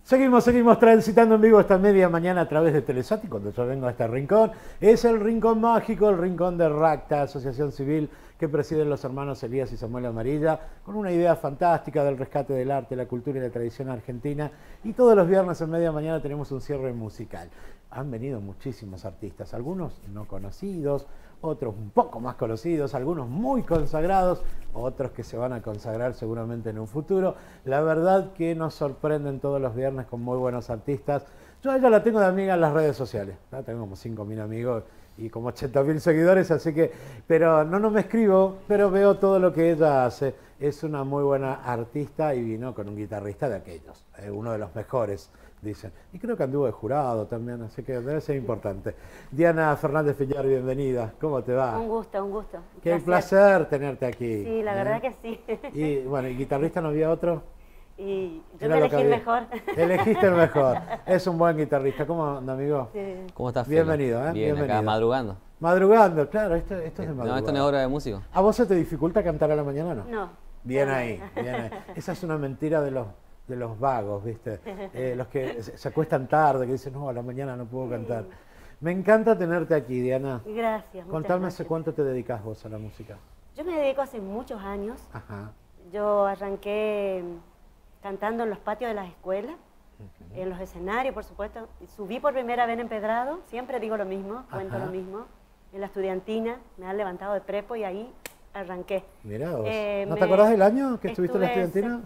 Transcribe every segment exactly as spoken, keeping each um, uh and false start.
Seguimos, seguimos transitando en vivo esta media mañana a través de Telesat y cuando yo vengo a este rincón, es el rincón mágico, el rincón de RACTA, Asociación Civil que presiden los hermanos Elías y Samuel Amarilla, con una idea fantástica del rescate del arte, la cultura y la tradición argentina. Y todos los viernes en media mañana tenemos un cierre musical. Han venido muchísimos artistas, algunos no conocidos, otros un poco más conocidos, algunos muy consagrados, otros que se van a consagrar seguramente en un futuro. La verdad que nos sorprenden todos los viernes con muy buenos artistas. Yo a ella la tengo de amiga en las redes sociales, ¿no? Tengo como cinco mil amigos y como ochenta mil seguidores, así que, pero no, no me escribo, pero veo todo lo que ella hace. Es una muy buena artista y vino con un guitarrista de aquellos, eh, uno de los mejores, dicen. Y creo que anduvo de jurado también, así que debe ser importante. Diana Fernández Fillar, bienvenida. ¿Cómo te va? Un gusto, un gusto. Un Qué placer. placer tenerte aquí. Sí, la ¿eh? verdad que sí. Y bueno, ¿y guitarrista no había otro? Y yo Era me lo que elegí el había. mejor. Elegiste el mejor. Es un buen guitarrista. ¿Cómo anda, amigo? Sí. ¿Cómo estás, Felo? Bienvenido, ¿eh? Bien, Bienvenido. acá madrugando. Madrugando, claro, esto, esto es de madrugada. No, esto no es hora de músico. ¿A vos se te dificulta cantar a la mañana o no? No. Bien ahí, bien ahí. Esa es una mentira de los, de los vagos, ¿viste? Eh, los que se, se acuestan tarde, que dicen, no, a la mañana no puedo cantar. Me encanta tenerte aquí, Diana. Gracias. Contame muchas hace gracias. cuánto te dedicas vos a la música. Yo me dedico hace muchos años. Ajá. Yo arranqué cantando en los patios de las escuelas, Uh-huh. en los escenarios, por supuesto. Subí por primera vez en Empedrado, siempre digo lo mismo, cuento Ajá. lo mismo. En la estudiantina, me han levantado de prepo y ahí arranqué. Mirá vos. Eh, ¿No me- te acordás del año que estuviste en la estuve estudiantina?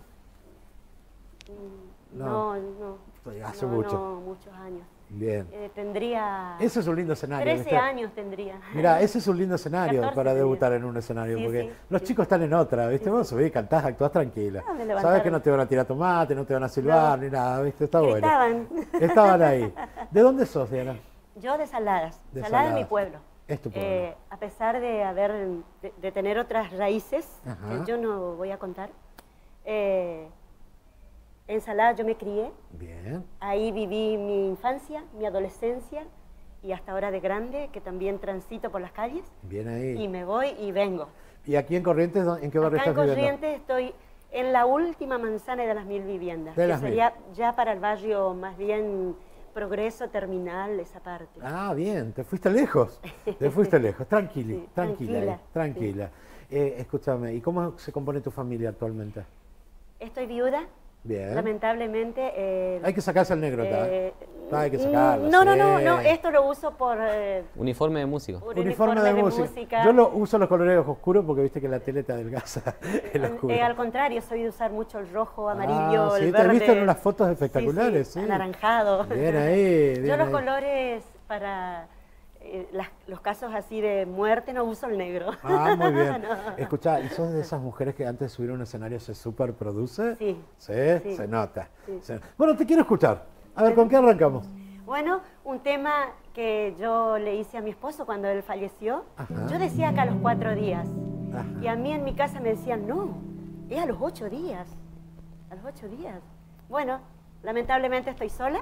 Mm, No. No, no. Estoy hace No, mucho. No, muchos años. Bien. Eh, tendría Ese es un lindo escenario. trece ¿viste? años tendría. Mirá, ese es un lindo escenario catorce para tenía. debutar en un escenario, Sí, porque sí, los sí. chicos están en otra, ¿viste? Sí, Vos sí. subís, cantás, actuás tranquila. Ah, me Sabes levantaron. que no te van a tirar tomate, no te van a silbar, No. ni nada, ¿viste? Está bueno. Gritaban. Estaban ahí. ¿De dónde sos, Diana? Yo de Saladas. De Saladas es mi Saladas. pueblo. Es tu pueblo. Eh, a pesar de haber de, de tener otras raíces Ajá. que yo no voy a contar, eh, en Saladas yo me crié. Bien. Ahí viví mi infancia, mi adolescencia y hasta ahora de grande, que también transito por las calles Bien ahí. y me voy y vengo. ¿Y aquí en Corrientes, dó- en qué barrio Acá en estás viviendo? Corrientes estoy en la última manzana de las mil viviendas, De que las mil. sería ya para el barrio más bien Progreso, Terminal, esa parte. Ah, bien, te fuiste lejos. Te fuiste lejos. Tranquila, Sí, tranquila, tranquila, ahí, tranquila. Eh, escúchame, ¿y cómo se compone tu familia actualmente? Estoy viuda, Bien. lamentablemente. eh, Hay que sacarse el negro, ¿tá? eh, Ah, hay que sacarlo, No, no, sí. no, no, esto lo uso por, eh, Uniforme de músico. por Uniforme de, música. Yo lo uso los colores oscuros porque viste que la tele te adelgaza el oscuro. Eh, al contrario, soy de usar mucho el rojo, amarillo, Ah, sí, el te he verde. visto en unas fotos espectaculares, Sí, sí, sí. anaranjado. Bien ahí, bien Yo los ahí. colores para eh, las- los casos así de muerte no uso el negro. Ah, muy bien. No. Escuchá, ¿y sos de esas mujeres que antes de subir a un escenario se superproduce? Sí. ¿Sí? Sí. Se nota. Sí. Se- Bueno, te quiero escuchar. A ver, ¿con qué arrancamos? Bueno, un tema que yo le hice a mi esposo cuando él falleció. Ajá. Yo decía que a los cuatro días. Ajá. Y a mí en mi casa me decían, no, es a los ocho días. A los ocho días. Bueno, lamentablemente estoy sola.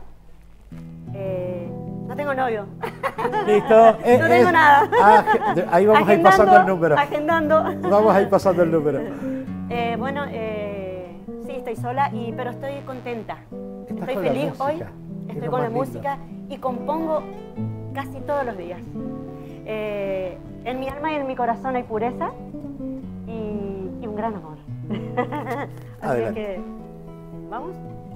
Eh, no tengo novio. Listo. Eh, No tengo eh, nada. ah, de- ahí vamos a ir Agendando, pasando el número. Agendando. Vamos a ir pasando el número. Eh, bueno, eh, sí, estoy sola, y, pero estoy contenta. Estás Estoy con la feliz música, hoy, que es estoy lo con la más lindo. música y compongo casi todos los días. Eh, en mi alma y en mi corazón hay pureza y, y un gran amor. Así Adelante. que, ¿vamos?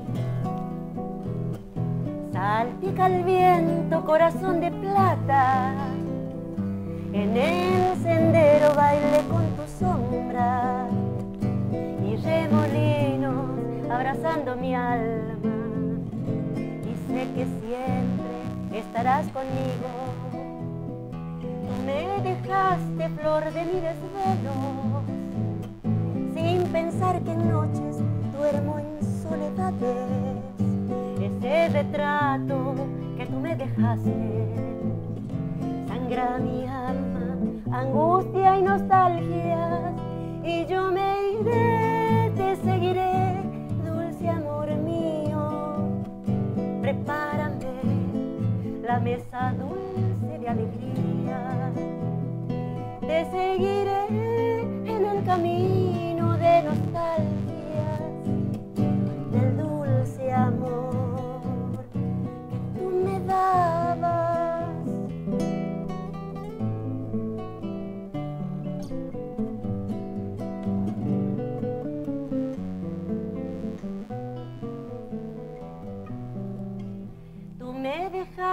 Salpica el viento, corazón de plata. En el sendero baile con tu sombra y remolinos abrazando mi alma. Y sé que siempre estarás conmigo. Tú me dejaste flor de mi desvelo, sin pensar que en noches duermo en soledades. Ese retrato que tú me dejaste sangra mi alma, angustia y nostalgia, y yo me iré, te seguiré, dulce amor mío. Prepárame la mesa dulce de alegría, te seguiré en el camino de nostalgias, del dulce amor.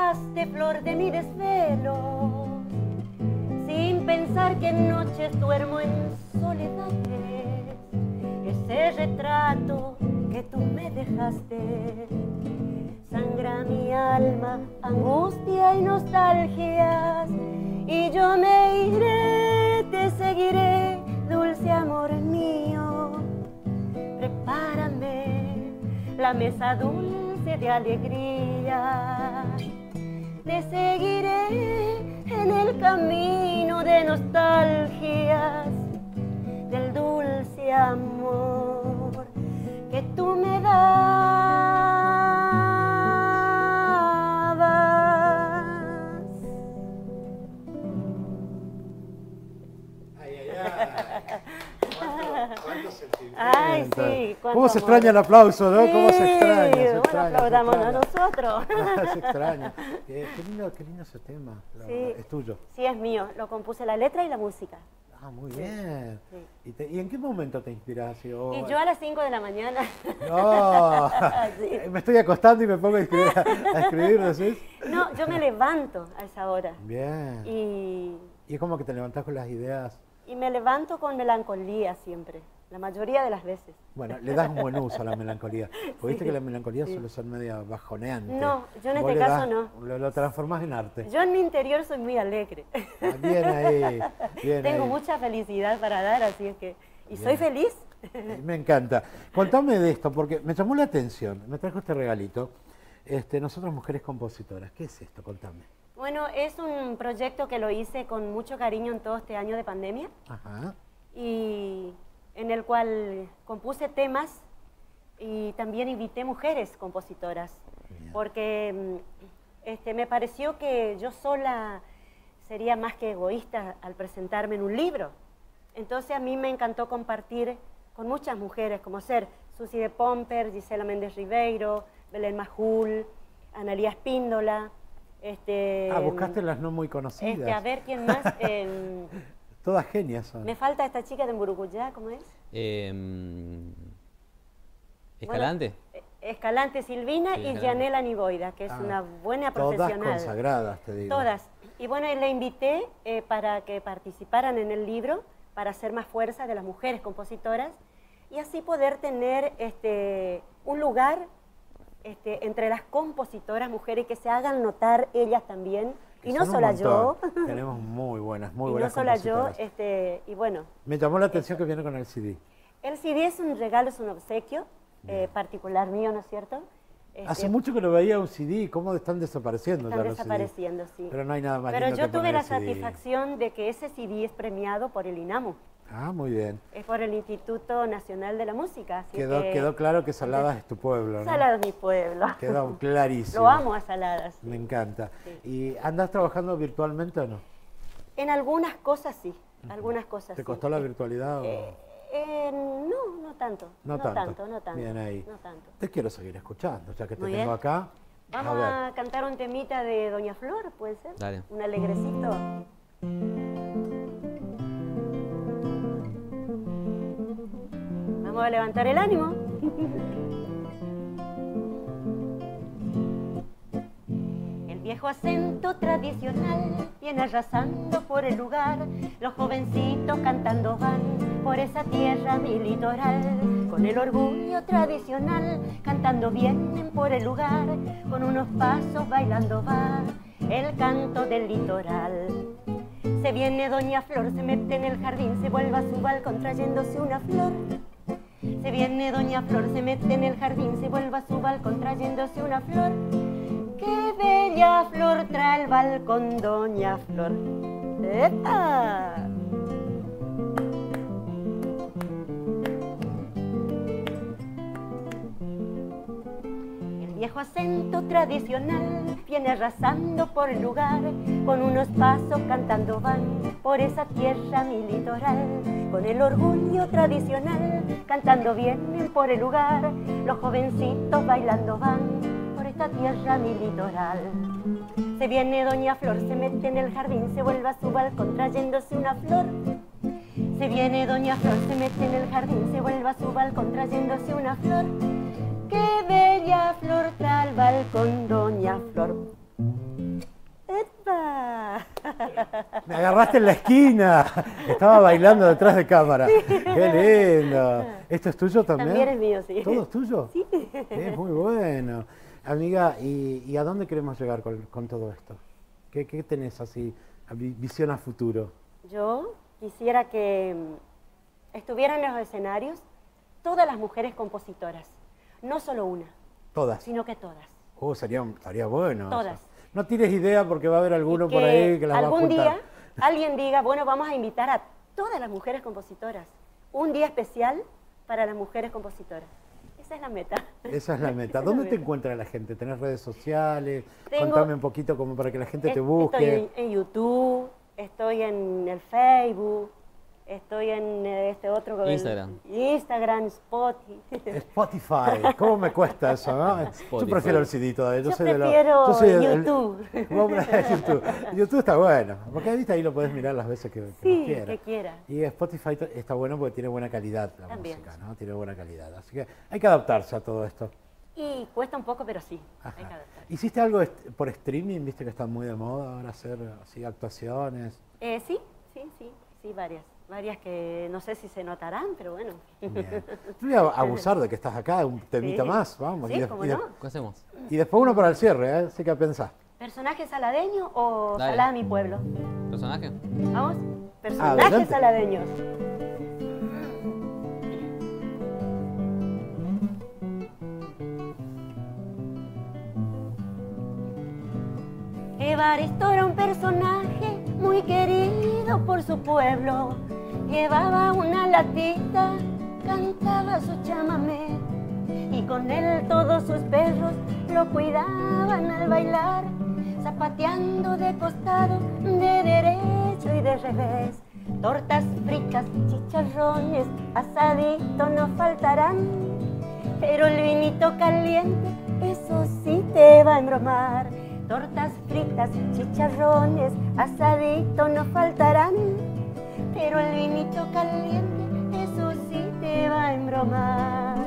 dejaste, flor de mi desvelo, sin pensar que en noches duermo en soledades. Ese retrato que tú me dejaste sangra mi alma, angustia y nostalgias, y yo me iré, te seguiré, dulce amor mío. Prepárame la mesa dulce de alegría, te seguiré en el camino de nostalgias, del dulce amor que tú me dabas. Ay, ay, ay. ¿Cuánto, cuánto sentimiento? Ay, sí. ¿Cómo se amor. extraña el aplauso, no? Sí, ¿Cómo se extraña? Se bueno, extraña, se aplaudámonos extraña. nosotros. Se extraña. Eh, qué, lindo, qué lindo ese tema. La Sí. verdad. Es tuyo. Sí, es mío. Lo compuse la letra y la música. Ah, muy Sí, bien. sí. ¿Y, te- y en qué momento te inspiras? Y, oh, Y yo a las cinco de la mañana. No, Sí. me estoy acostando y me pongo a escribir, a escribir, ¿decís? No, yo me levanto a esa hora. Bien. Y, Y es como que te levantás con las ideas. y me levanto con melancolía siempre. La mayoría de las veces. Bueno, le das un buen uso a la melancolía. Porque viste Sí, que la melancolía sí. suele ser media bajoneante. No, yo en Vos este le caso das- no. Lo, lo transformás en arte. Yo en mi interior soy muy alegre. Ah, bien ahí, bien Tengo ahí. mucha felicidad para dar, así es que... Y soy Bien. feliz. Me encanta. Contame de esto, porque me llamó la atención. Me trajo este regalito. Este, nosotros mujeres compositoras. ¿Qué es esto? Contame. Bueno, es un proyecto que lo hice con mucho cariño en todo este año de pandemia. Ajá. Y en el cual compuse temas y también invité mujeres compositoras, Bien. porque mm, este, me pareció que yo sola sería más que egoísta al presentarme en un libro. Entonces a mí me encantó compartir con muchas mujeres, como ser Susi de Pomper, Gisela Méndez Ribeiro, Belén Majul, Analía Espíndola. Este, Ah, buscaste las no muy conocidas. este, a ver quién más. em, Todas genias son. me falta esta chica de Mburucuyá, ¿cómo es? Eh, ¿Escalante? Bueno, eh, Escalante Silvina Sí, y Escalante. Yanela Niboida, que es Ah, una buena Todas profesional. consagradas, te digo. Todas. Y bueno, le invité eh, para que participaran en el libro, para hacer más fuerza de las mujeres compositoras y así poder tener este, un lugar este, entre las compositoras mujeres que se hagan notar ellas también. Que Y no son un sola yo. montón. Tenemos muy buenas, muy y no buenas sola yo. compositoras. Este, y bueno, Me llamó la atención que viene con el C D. el C D es un regalo, es un obsequio eh, particular mío, ¿no es cierto? Este, Hace mucho que no veía un C D, ¿cómo están desapareciendo Están ya los C D? desapareciendo, sí. Pero no hay nada más Pero lindo yo que tuve poner la el C D. satisfacción de que ese C D es premiado por el INAMU, Ah, muy bien. es por el Instituto Nacional de la Música. Así Quedó, que, quedó claro que Saladas es tu pueblo, ¿no? Saladas mi pueblo. Quedó clarísimo. Lo amo a Saladas. Me encanta. Sí. ¿Y andas trabajando virtualmente o no? En algunas cosas sí, algunas cosas ¿Te sí. costó la Eh, virtualidad o...? eh, eh, no, no tanto. No no tanto. tanto, no tanto. Bien ahí. No tanto. Te quiero seguir escuchando, ya que te Muy tengo bien. acá. Vamos ver. a, cantar un temita de Doña Flor, ¿puede ser? Dale. Un alegrecito. Vamos a levantar el ánimo. El viejo acento tradicional viene arrasando por el lugar. Los jovencitos cantando van por esa tierra mi litoral. Con el orgullo tradicional cantando vienen por el lugar. Con unos pasos bailando va el canto del litoral. Se viene Doña Flor, se mete en el jardín, se vuelve a su balcón trayéndose una flor. Se viene Doña Flor, se mete en el jardín, se vuelve a su balcón trayéndose una flor. ¡Qué bella flor trae el balcón Doña Flor! ¡Epa! El viejo acento tradicional viene arrasando por el lugar, con unos pasos cantando van por esa tierra mi litoral. Con el orgullo tradicional cantando vienen por el lugar, los jovencitos bailando van por esta tierra mi litoral. Se viene Doña Flor, se mete en el jardín, se vuelve a su balcón trayéndose una flor. Se viene Doña Flor, se mete en el jardín, se vuelve a su balcón trayéndose una flor. ¡Qué bella flor trae al balcón Doña Flor! Me agarraste en la esquina. Estaba bailando detrás de cámara. Sí. Qué lindo. ¿Esto es tuyo también? También es mío, sí. ¿Todo es tuyo? Sí. Es muy bueno. Amiga, ¿y, y a dónde queremos llegar con, con todo esto? ¿Qué, qué tenés así, a vi- visión a futuro? Yo quisiera que mm, estuvieran en los escenarios todas las mujeres compositoras. No solo una, Todas. sino que todas. Oh, sería, estaría bueno. Todas. Eso. No tires idea porque va a haber alguno Y por ahí que las va a algún juntar. día alguien diga, bueno, vamos a invitar a todas las mujeres compositoras. Un día especial para las mujeres compositoras. Esa es la meta. Esa es la meta. Esa es ¿Dónde la te meta. encuentra la gente? ¿Tenés redes sociales? Tengo- Contame un poquito como para que la gente te Es- busque. Estoy en, en YouTube, estoy en el Facebook, estoy en eh, este otro... el- Instagram. Instagram, Spotify. Spotify, ¿cómo me cuesta eso? ¿No? Yo Spotify. prefiero el C D todavía. Yo, Yo soy de los- prefiero yo soy del- el- YouTube. Vos preferís YouTube. YouTube está bueno, porque viste ahí lo podés mirar las veces que, que Sí, vos quieras. que quiera. Y Spotify t- está bueno porque tiene buena calidad la También. música, ¿no? Tiene buena calidad. Así que hay que adaptarse a todo esto. Y cuesta un poco, pero sí, Ajá. hay que adaptar. ¿Hiciste algo est- por streaming? ¿Viste que está muy de moda ahora hacer así actuaciones? Eh, sí, sí, sí, sí, varias. Varias que no sé si se notarán, pero bueno. Bien. Yo voy a abusar de que estás acá, un temita Sí. más, vamos. Sí, y, de- cómo y de- no. ¿Qué hacemos? y después uno para el cierre, ¿eh? Así que pensás. ¿Personaje saladeño o Dale. salada mi pueblo? ¿Personaje? Vamos, personajes Adelante. saladeños. Evaristo era un personaje muy querido por su pueblo. Llevaba una latita, cantaba su chamamé y con él todos sus perros lo cuidaban al bailar, zapateando de costado, de derecho y de revés. Tortas fritas, chicharrones, asadito no faltarán, pero el vinito caliente, eso sí te va a embromar. Tortas fritas, chicharrones, asadito no faltarán, pero el vinito caliente, eso sí te va a embromar.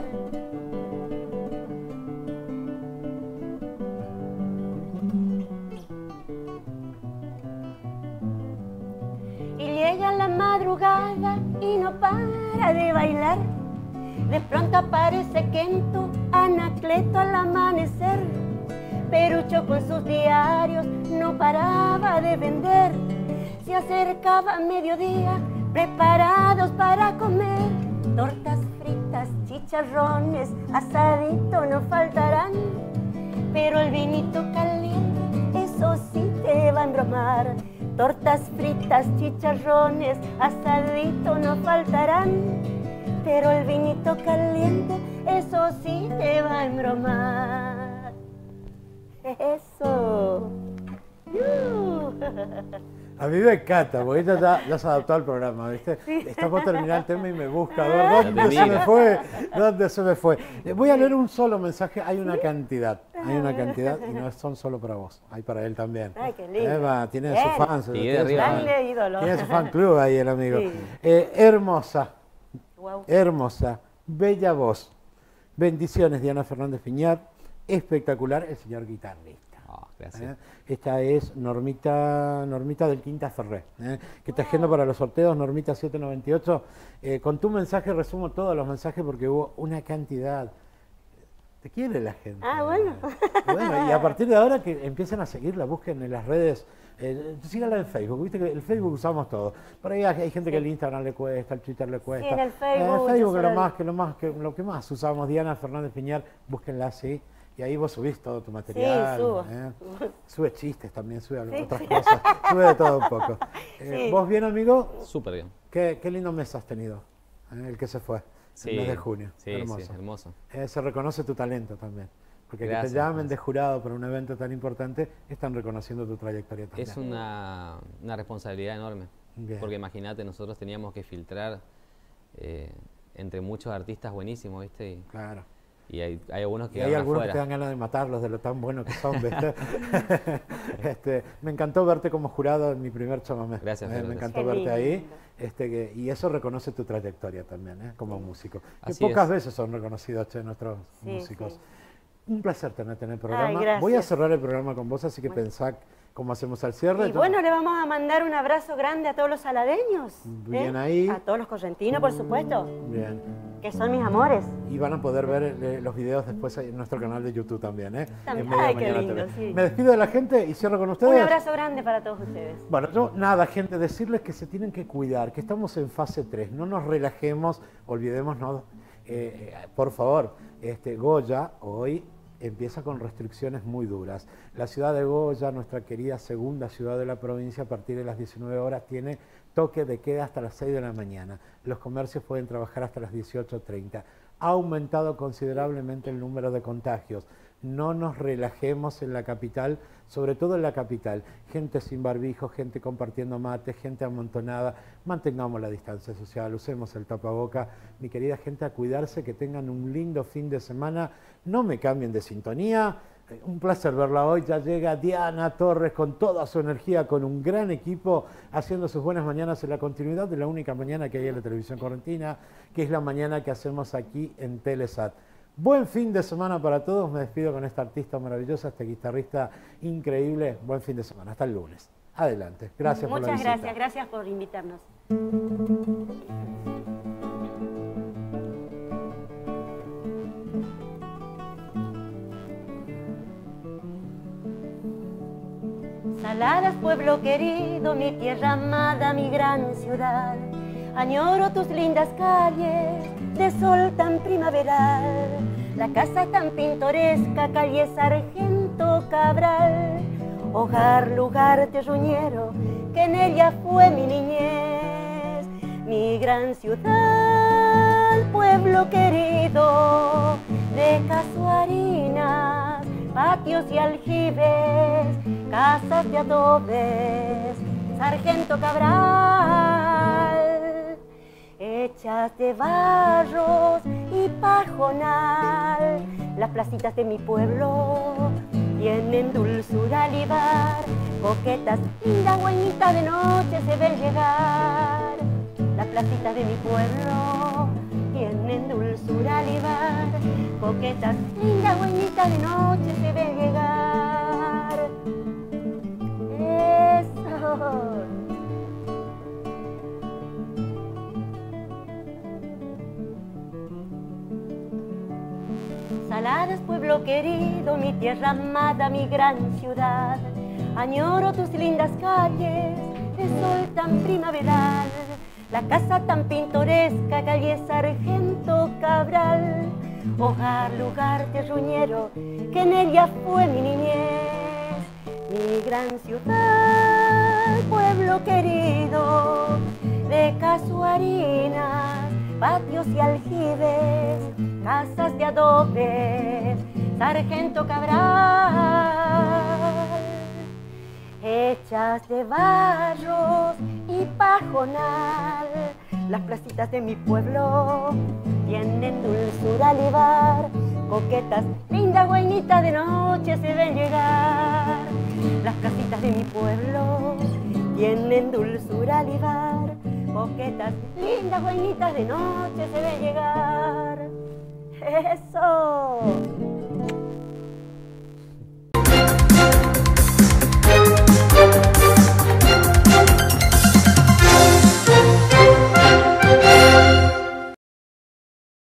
Y llega la madrugada y no para de bailar. De pronto aparece Kento, Anacleto al amanecer. Perucho con sus diarios no paraba de vender. Se acercaba a mediodía, preparados para comer. Tortas fritas, chicharrones, asadito no faltarán, pero el vinito caliente, eso sí te va a embromar. Tortas fritas, chicharrones, asadito no faltarán, pero el vinito caliente, eso sí te va a embromar. Eso. ¡Yu! A mí me encanta, porque ella ya, ya se adaptó al programa, ¿viste? Está por terminar el tema y me busca, a ver, ¿dónde Te se me mira. fue? ¿Dónde se me fue? Eh, Voy a leer un solo mensaje, hay una cantidad, hay una cantidad y no son solo para vos, hay para él también. Ay, qué lindo. Eva, tiene Bien. sus fans. Y de tiene su arriba. fan- Grande ídolo. Tiene su fan club ahí el amigo. Sí. Eh, hermosa, Guau. hermosa, bella voz. Bendiciones, Diana Fernández Piñar. Espectacular el señor guitarrista. Ah, gracias. ¿eh? Esta es Normita, Normita del Quinta Ferré, ¿eh? que te agendo para los sorteos, Normita siete noventa y ocho. Eh, con tu mensaje resumo todos los mensajes porque hubo una cantidad. Te quiere la gente. Ah, bueno. Y bueno, y a partir de ahora que empiecen a seguirla, busquen en las redes, eh, síganla en Facebook, viste que el Facebook usamos todo. Por ahí hay hay gente que el Instagram le cuesta, el Twitter le cuesta. en el Eh, Facebook, Facebook yo es lo solo- más, que lo más, que lo que más usamos, Diana Fernández Piñar, búsquenla así. Y ahí vos subís todo tu material. subo. ¿eh? Sube chistes también, sube algo- otras cosas, sube de todo un poco. Eh, Sí. ¿Vos bien, amigo? Súper bien. Qué, qué lindo mes has tenido, ¿eh? El que se fue, Sí, el mes de junio. Sí, hermoso. sí, hermoso. Eh, se reconoce tu talento también. Porque que Gracias, te llamen gracias. de jurado para un evento tan importante, están reconociendo tu trayectoria también. Es una, una responsabilidad enorme. Bien. Porque imagínate, nosotros teníamos que filtrar eh, entre muchos artistas buenísimos, ¿viste? Y, Claro. y hay, hay algunos Y que hay quedaron algunos que te afuera. dan ganas de matarlos de lo tan buenos que son, ¿viste? este, me encantó verte como jurado en mi primer chamamé. Gracias, Eh, Pedro, me gracias. encantó Qué verte ahí. lindo. Este, que, y eso reconoce tu trayectoria también, ¿eh? Como músico. Que Así pocas es. veces son reconocidos che, nuestros Sí, músicos. sí. Un placer tenerte en el programa. Ay, gracias. Voy a cerrar el programa con vos, así que Bueno. pensá cómo hacemos al cierre. Y bueno, le vamos a mandar un abrazo grande a todos los saladeños. Bien ¿eh? ahí. A todos los correntinos, por supuesto, Bien. que son mis amores. Y van a poder ver eh, los videos después en nuestro canal de YouTube también, ¿eh? También. En Media Ay, qué Mañana lindo, T V. sí. Me despido de la gente y cierro con ustedes. Un abrazo grande para todos ustedes. Bueno, yo, nada, gente, decirles que se tienen que cuidar, que estamos en fase tres, no nos relajemos, olvidémonos, eh, eh, por favor, este, Goya hoy empieza con restricciones muy duras. La ciudad de Goya, nuestra querida segunda ciudad de la provincia, a partir de las diecinueve horas tiene toque de queda hasta las seis de la mañana. Los comercios pueden trabajar hasta las dieciocho treinta. Ha aumentado considerablemente el número de contagios. No nos relajemos en la capital, sobre todo en la capital. Gente sin barbijo, gente compartiendo mate, gente amontonada. Mantengamos la distancia social, usemos el tapaboca. Mi querida gente, a cuidarse, que tengan un lindo fin de semana. No me cambien de sintonía. Un placer verla hoy. Ya llega Diana Torres con toda su energía, con un gran equipo, haciendo sus buenas mañanas en la continuidad de la única mañana que hay en la televisión correntina, que es la mañana que hacemos aquí en Telesat. Buen fin de semana para todos. Me despido con esta artista maravillosa, este guitarrista increíble. Buen fin de semana. Hasta el lunes. Adelante. Gracias por la Muchas visita. gracias, gracias por invitarnos. Saladas, pueblo querido, mi tierra amada, mi gran ciudad. Añoro tus lindas calles de sol tan primaveral. La casa tan pintoresca, calle Sargento Cabral. Hogar, lugar terruñero, que en ella fue mi niñez. Mi gran ciudad, pueblo querido, de casuarinas, patios y aljibes, casas de adobes, Sargento Cabral, hechas de barros y pajonal. Las placitas de mi pueblo tienen dulzura alivar, coquetas, lindas, buenitas de noche se ven llegar. Las placitas de mi pueblo tienen dulzura alivar, coquetas, lindas, buenitas de noche se ven llegar. Eso. Saladas, pueblo querido, mi tierra amada, mi gran ciudad. Añoro tus lindas calles de sol tan primaveral. La casa tan pintoresca, calle Sargento Cabral. Hogar, lugar terruñero, que en ella fue mi niñez. Mi gran ciudad, pueblo querido, de casuarinas, patios y aljibes, casas de adobes, Sargento Cabral, hechas de barros y pajonal. Las placitas de mi pueblo tienen dulzura alivar, coquetas, lindas, buenitas de noche se ven llegar. Las casitas de mi pueblo tienen dulzura alivar, coquetas, lindas, buenitas de noche se ven llegar. ¡Eso!